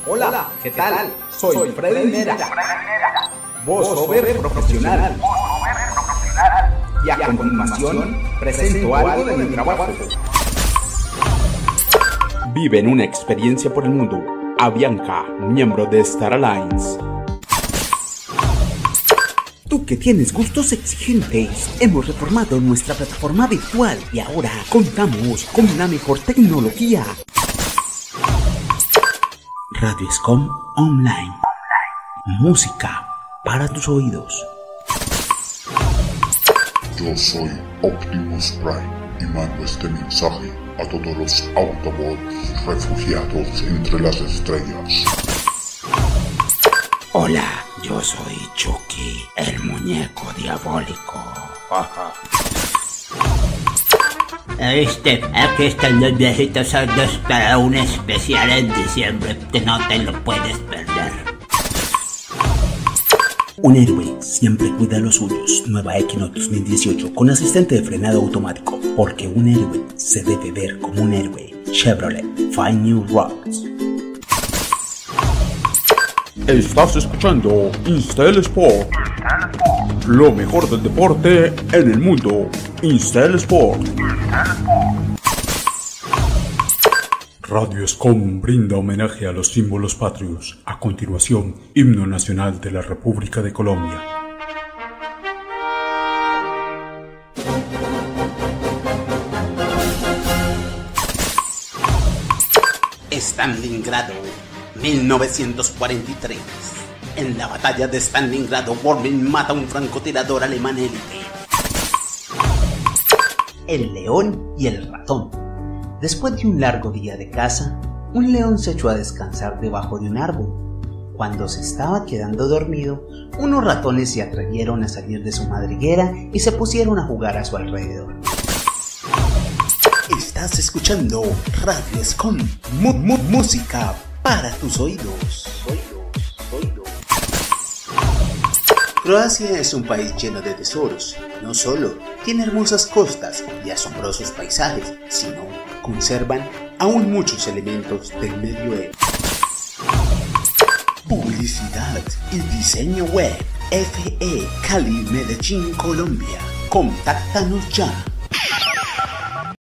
Hola, ¿qué tal? Soy Freddy Mera, voiceover profesional. Y a continuación presento algo de mi trabajo. Viven una experiencia por el mundo. Avianca, miembro de Star Alliance. Tú que tienes gustos exigentes, hemos reformado nuestra plataforma virtual y ahora contamos con la mejor tecnología. Radio Escom Online. Música para tus oídos. Yo soy Optimus Prime y mando este mensaje a todos los Autobots refugiados entre las estrellas. Hola, yo soy Chucky, el muñeco diabólico. Aquí están los viejitos sordos para un especial en diciembre que no te lo puedes perder. Un héroe siempre cuida a los suyos. Nueva Equinox 2018 con asistente de frenado automático. Porque un héroe se debe ver como un héroe. Chevrolet Find New Roads. Estás escuchando Instel Sport. Lo mejor del deporte en el mundo. Instel Sport. Radio Escom brinda homenaje a los símbolos patrios. A continuación, himno nacional de la República de Colombia. Stalingrado, 1943. En la batalla de Stalingrado, Bormann mata a un francotirador alemán élite. El león y el ratón. Después de un largo día de caza, un león se echó a descansar debajo de un árbol. Cuando se estaba quedando dormido, unos ratones se atrevieron a salir de su madriguera y se pusieron a jugar a su alrededor. Estás escuchando Radio Escom, música para tus oídos. Croacia es un país lleno de tesoros. No solo tiene hermosas costas y asombrosos paisajes, sino conservan aún muchos elementos del medioevo. Publicidad y diseño web. FE Cali, Medellín, Colombia. Contáctanos ya.